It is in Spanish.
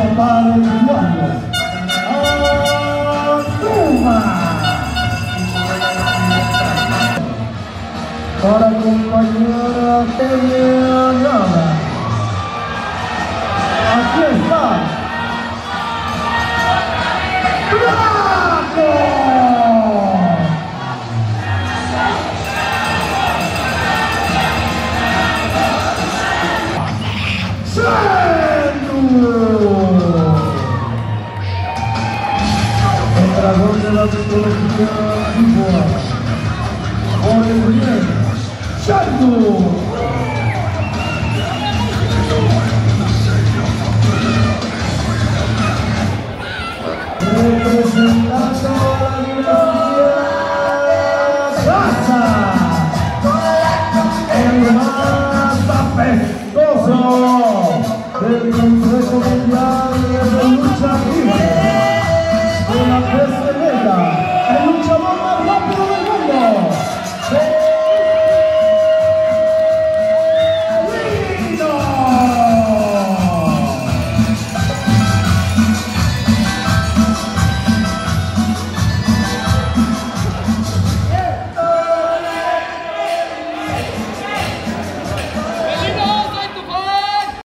para el diablo. ¡Atuma! Para compañera Teniana. Aquí está. ¡Bravo! El dragón de la mitología antigua, por el bien, Shandu. Representando a la dinastía Sasa, el más apestoso del Consejo Mundial.